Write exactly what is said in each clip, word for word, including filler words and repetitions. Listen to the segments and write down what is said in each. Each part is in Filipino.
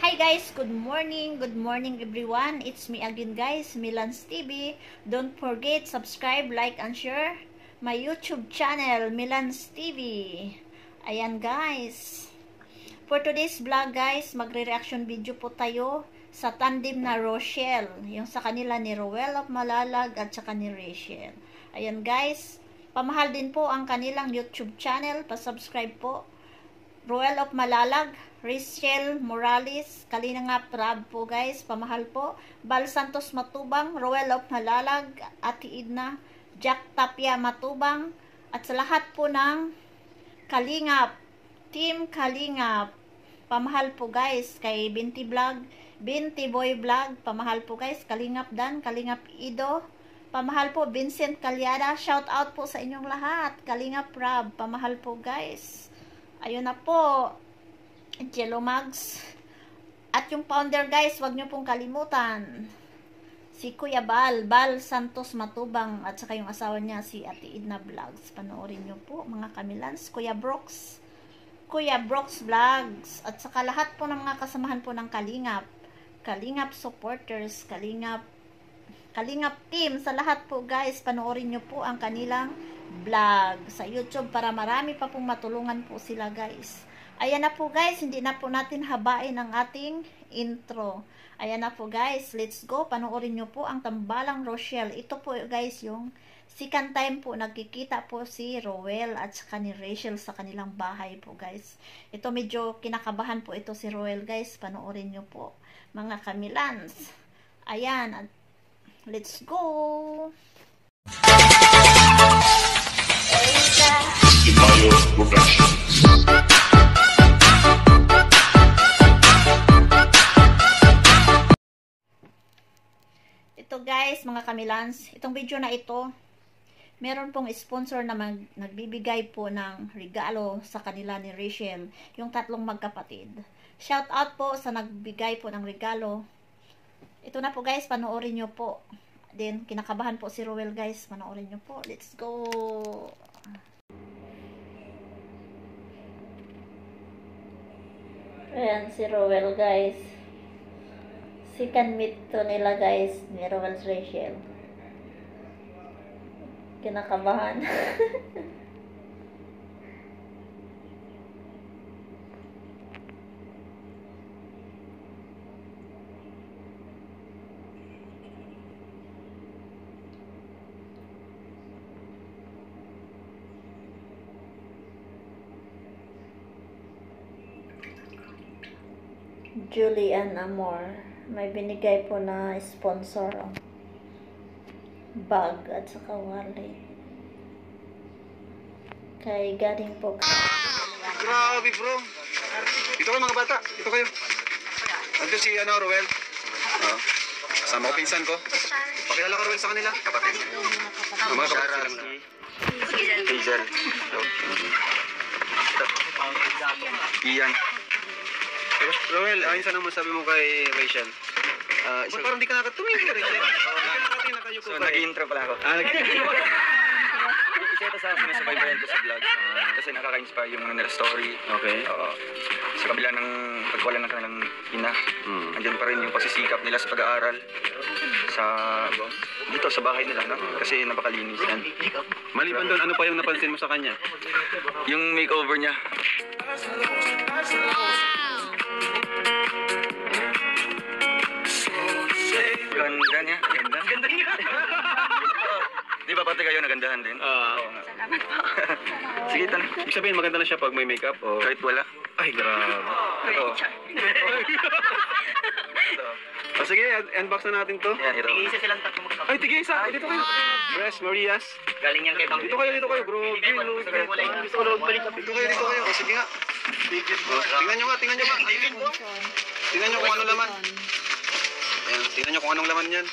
Hi guys, good morning, good morning everyone. It's me again guys, Milans T V. Don't forget, subscribe, like, and share my YouTube channel, Milans T V. Ayan guys. For today's vlog guys, magre-reaction video po tayo sa tandem na Rochelle. Yung sa kanila ni Roel of Malalag at saka ni Rachel. Ayan guys, pamahal din po ang kanilang YouTube channel. Pa-subscribe po. Roel of Malalag, Rachel Morales, Kalinga Prab po guys, pamahal po. Bal Santos Matubang, Roel of Malalag, Ati Idna, Jack Tapia Matubang, at sa lahat po ng Kalingap, Team Kalingap, pamahal po guys, kay Binti Vlog, Binti Boy Vlog, pamahal po guys, Kalingap Dan, Kalingap Ido, pamahal po Vincent Calyada, shout out po sa inyong lahat, Kalingap Prab, pamahal po guys. Ayun na po, Jello Mags. At yung founder guys, wag nyo pong kalimutan. Si Kuya Bal, Bal Santos Matubang, at saka yung asawa niya, si Ate Idna Vlogs. Panoorin nyo po mga kamilans. Kuya Brooks, Kuya Brooks Vlogs. At saka lahat po ng mga kasamahan po ng Kalingap. Kalingap supporters, Kalingap, Kalingap team. Sa lahat po guys, panoorin nyo po ang kanilang vlog sa YouTube para marami pa pong matulungan po sila guys. Ayan na po guys, hindi na po natin habain ang ating intro. Ayan na po guys, let's go. Panoorin nyo po ang Tambalang Rochelle. Ito po guys yung second time po nagkikita po si Roel at saka ni Rachel sa kanilang bahay po guys. Ito medyo kinakabahan po ito si Roel guys. Panoorin nyo po mga kamilans. Ayan, let's go. Ito guys, mga kamilans, itong video na ito, meron pong sponsor na mag, nagbibigay po ng regalo sa kanila ni Rachel, yung tatlong magkapatid. Shout out po sa nagbigay po ng regalo. Ito na po guys, panoorin nyo po. Then, kinakabahan po si Roel guys, panoorin nyo po. Let's go! Ayan si Roel guys. Second meet to nila guys ni Roel Rachel. Kinakabahan. Julian Amor, may binigay po na sponsor, oh. Bag at saka wallet. Kay galing po. Grabe bro. Dito kayo mga bata. Dito kayo. Ando si ano, Roel. Oh. Kasama ko pinsan ko. Pakilala ka Roel sa kanila. Kapatid. Oh, mga kapatid. Hazel. Ian. Roel, ayun sana mo sabi mo kay Rachel. Uh, so, parang di ka nakatumingin, Rachel. So, nag-intro pala ako. Ah, nag-intro. Isa ito sa sinasabay ba yan sa vlog. Uh, kasi nakaka-inspire yung mga nila story. Okay. Uh, sa kabila ng pagwala ng kanilang ina, hmm. andyan pa rin yung pasisikap nila sa pag-aaral. Sa, dito sa bahay nila, no? Kasi napakalinis yan. Maliban doon, ano pa yung napansin mo sa kanya? Yung makeover niya. Ganda niya. Ganda. Ganda niya. Di ba pati kayo nagandahan din? Oo. Uh, Salamat po. Sige, tan. Ibig sabihin maganda na siya pag may makeup o kahit wala? Ay, grabe. Ito. O sige, unbox na natin to. Yan, ito. Tigisa silang tatlo magkakap. Ay, tigisa. Dito kayo. Breast Marias. Galing yan kay Bang. Dito kayo, dito kayo, bro. Dito kayo, dito kayo. O sige nga. Tingnan nyo nga, tingnan nyo nga. Tingnan nyo kung ano laman. Ayan, tingnan nyo kung anong laman yan.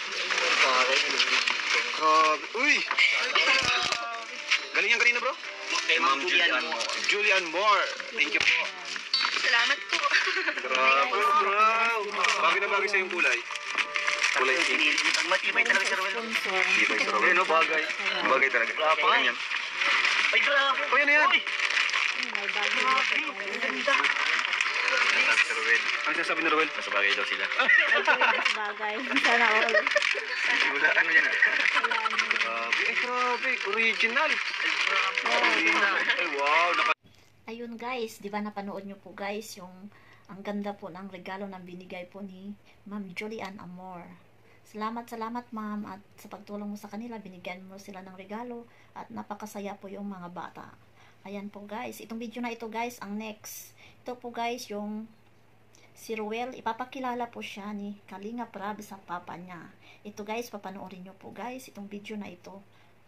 Grabe. Uy! Galing yan kanina bro? Kay Ma'am Julian Moore. Julian Moore. Thank you po. Salamat po. Grabe bro. Bagay na bagay sa yung kulay. Kulay pink. Matibay talaga si Roel. Matibay si Roel. No, bagay. Bagay talaga. Grabe. Ay, grabe. O yan na yan. Uy! Grabe. Ang ganda. Si Ruel. Ano sinasabi ni Ruel? Mas bagay daw sila. Mas bagay. Sana all. Wala ano yan. Wala na. Grabe. Ay, grabe. Original. Original. Ay, wow. Naka- Ayun guys, di ba napanood nyo po guys yung ang ganda po ng regalo na binigay po ni Ma'am Julian Amor. Salamat, salamat ma'am at sa pagtulong mo sa kanila, binigyan mo sila ng regalo at napakasaya po yung mga bata. Ayan po guys, itong video na ito guys, ang next. Ito po guys yung si Ruel, ipapakilala po siya ni Kalinga Prab sa papa niya. Ito guys, papanoorin nyo po guys, itong video na ito.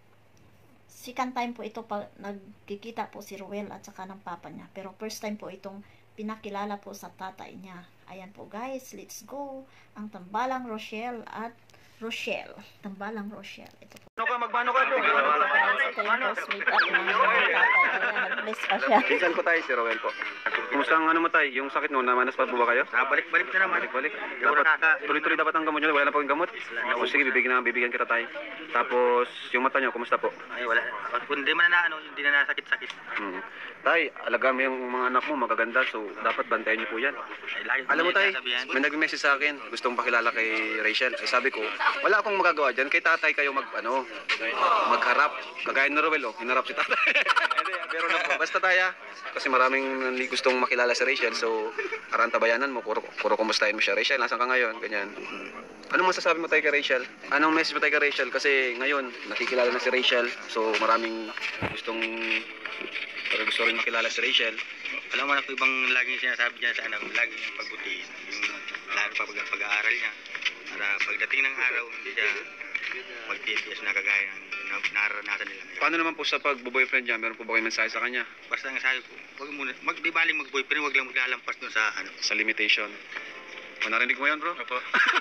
Second time po ito pa nagkikita po si Ruel at saka ng papa niya. Pero first time po itong pinakilala po sa tatay niya. Ayan po guys, let's go. Ang Tambalang Rochelle at Rochelle. Tambalang Rochelle. Ito po. Ano ka? Magbano ka? Ito yung first meet up ng tatay. Ayan, nag-bless pa siya. Pinsan ko tayo, si Roel po. Kumusta ang ano mo tayo? Yung sakit mo, namanas pa po ba kayo? Ah, balik-balik na naman. Balik-balik. Dapat, tuloy-tuloy dapat ang gamot nyo. Wala na po yung gamot. O sige, bibigyan, na, bibigyan kita tayo. Tapos, yung mata nyo, kumusta po? Ay, wala. Kung hindi man na, ano, hindi na nasakit-sakit. Hmm. Tay, alagaan mo yung mga anak mo, magaganda. So, dapat bantayan nyo po yan. Ay, lagi ko Alam mo na tay, sinasabihan. may nag-message sa akin, gustong pakilala kay Rachel. Ay sabi ko, wala akong magagawa dyan, kay tatay kayo mag, ano, magharap. Kagaya ni Ruel, oh, hinarap si tatay. Pero na po, basta taya, kasi maraming gustong makilala si Rachel. So, karanta bayanan mo, puro, puro kumustahin mo siya. Rachel, nasan ka ngayon? Ganyan. Anong masasabi mo tayo kay Rachel? Anong message mo tayo kay Rachel? Kasi ngayon, nakikilala na si Rachel. So, maraming gustong, pero gusto rin makilala si Rachel. Alam mo na po ibang laging sinasabi niya sa anak, lagi niyang pagbutihin. Yung lalo pa pag pag-aaral niya. Para pagdating ng araw, hindi siya magtitiis na kagaya ng na- naranasan nila ngayon. Paano naman po sa pag-boyfriend niya? Meron po ba kayo mensahe sa kanya? Basta ang sabi ko, wag muna, mag, di baling mag-boyfriend, wag lang maglalampas dun sa ano. Sa limitation. O, narinig mo yan, bro? Opo.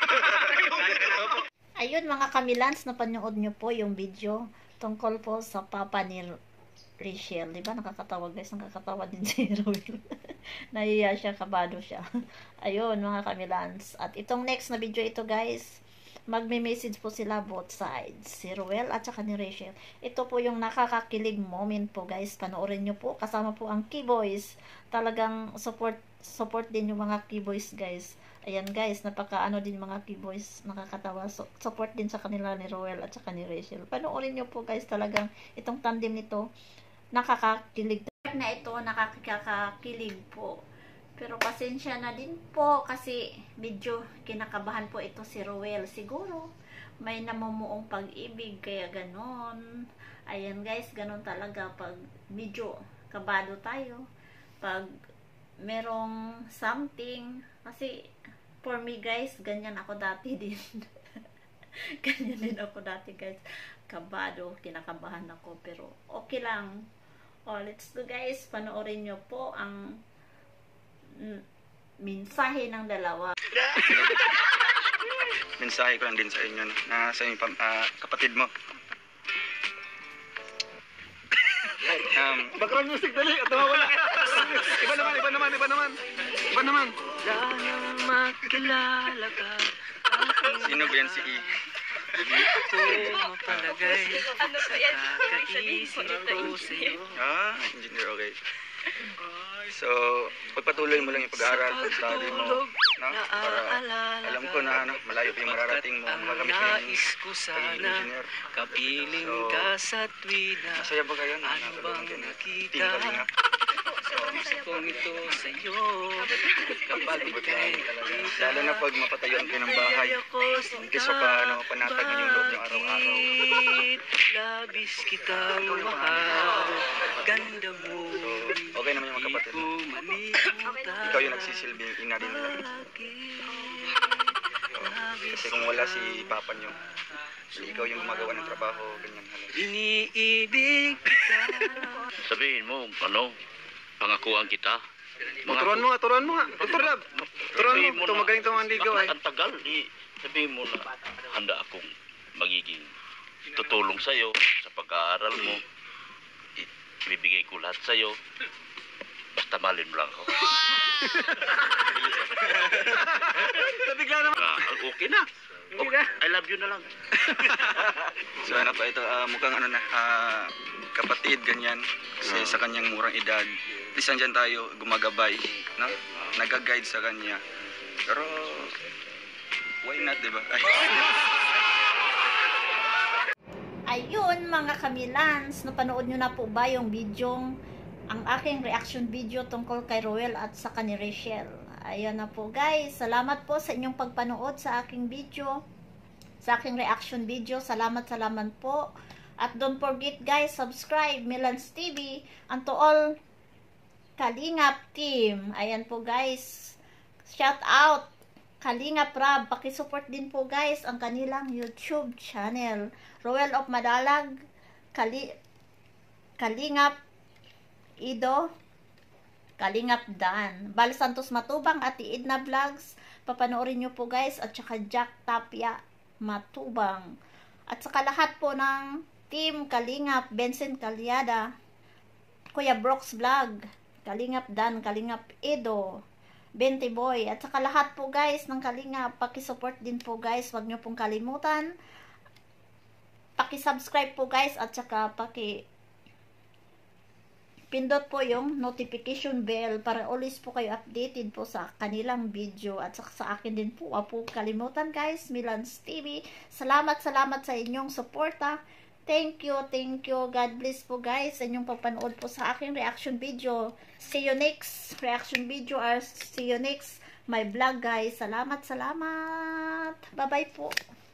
Ayun mga kamilans, napanood nyo po yung video tungkol po sa papa ni Rachel. Diba nakakatawa guys? Nakakatawa din si Ruel. Nahiya siya, kabado siya. Ayun mga kamilans. At itong next na video ito guys, magme-message po sila both sides. Si Ruel at saka ni Rachel. Ito po yung nakakakilig moment po guys. Panoorin nyo po. Kasama po ang Keyboys. Talagang support support din yung mga Keyboys guys. Ayan guys, napaka ano din mga Keyboys, nakakatawa. So, support din sa kanila ni Ruel at saka ni Rachel. Panoorin nyo po guys, talagang itong tandem nito, nakakakilig. Na ito, nakakakilig po. Pero pasensya na din po kasi medyo kinakabahan po ito si Ruel. Siguro may namumuong pag-ibig kaya ganon. Ayan guys, ganon talaga pag medyo kabado tayo. Pag merong something, kasi for me guys, ganyan ako dati din. Ganyan din ako dati guys. Kabado, kinakabahan ako. Pero okay lang. Oh, let's go guys. Panoorin nyo po ang mm, mensahe ng dalawa. Mensahe ko lang din sa inyo, no, na sa inyong pam- ah, kapatid mo. um, Background music, dali. At wala. Iba naman, iba naman, iba naman. Iba naman. Sanang makilala ka. sino ba yan si E? Hindi ko mapalagay. Ano ba yan? Kakaisip ko sa'yo. Ah, engineer, okay. So, pagpatuloy mo lang yung pag-aaral, pag-study mo, no? Para alam ko na ano, malayo pa yung mararating mo, magamit mo yung Nais ko pagiging sana engineer. kapiling So, ka sa tuwina. Masaya ba kayo na Ano bang Team nakita? Kalinga? Gusto kong ito sa'yo. Kapag ika'y nakita. Lalo na pag mapatayuan kayo ng bahay. Umpisa pa, ano, panatag mo yung loob niyo araw-araw. Bakit labis kitang mahal? Ganda mo. Okay naman yung mga kapatid mo. Ikaw yung nagsisilbing ina din nila. Kasi kung wala si papa niyo, ikaw yung gumagawa ng trabaho, ganyan halos. Iniibig kita. Sabihin mo, ano, pangakuan kita. Turuan mo nga, turuan mo nga. Tutur lab. Turuan Sabihin mo. Ito magaling ito mga ligaw ay. Ang tagal, di, sabihin mo na, handa akong magiging tutulong sa'yo sa pag-aaral mo. I- Ibibigay ko lahat sa'yo. Basta malin mo lang ako. Nabigla naman. Ah, okay na. Okay, I love you na lang. So ano pa ito, ah, mukhang ano na, ah, kapatid, ganyan. Kasi sa kanyang murang edad, at least andyan tayo, gumagabay, no? nag-guide sa kanya. Pero, why not, diba? Ay. Ayun mga kamilans, napanood nyo na po ba yung video, ang aking reaction video tungkol kay Roel at sa ni Rachel. Ayan na po guys, salamat po sa inyong pagpanood sa aking video, sa aking reaction video. Salamat, salamat po. At don't forget guys, subscribe Milans T V and to all Kalingap team. Ayan po guys, shout out Kalingap Rab, pakisupport din po guys ang kanilang YouTube channel. Roel of Madalag, Kali, Kalingap Ido, Kalingap Dan, Bal Santos Matubang at Idna Vlogs, papanoorin nyo po guys, at saka Jack Tapia Matubang. At saka lahat po ng Team Kalingap, Benson Calyada, Kuya Brooks Vlog, Kalingap Dan, Kalingap Ido, Bente Boy, at saka lahat po guys ng Kalingap, pakisupport din po guys, wag nyo pong kalimutan, paki-subscribe po guys, at saka paki pindot po yung notification bell para always po kayo updated po sa kanilang video, at saka sa akin din po, wag po kalimutan guys, Milans T V. Salamat, salamat sa inyong suporta. Thank you, thank you. God bless po guys sa inyong pagpanood po sa aking reaction video. See you next reaction video or see you next my vlog guys. Salamat, salamat. Bye-bye po.